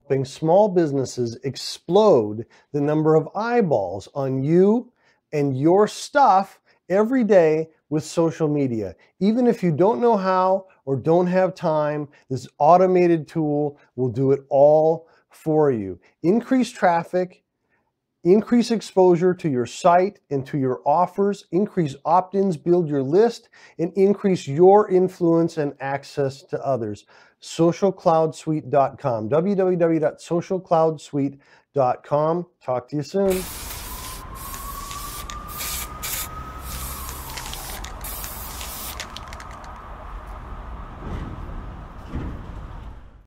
helping small businesses explode the number of eyeballs on you and your stuff every day with social media. Even if you don't know how or don't have time, this automated tool will do it all for you. Increase traffic, increase exposure to your site and to your offers, increase opt-ins, build your list, and increase your influence and access to others. SocialCloudSuite.com, www.socialcloudsuite.com. Talk to you soon.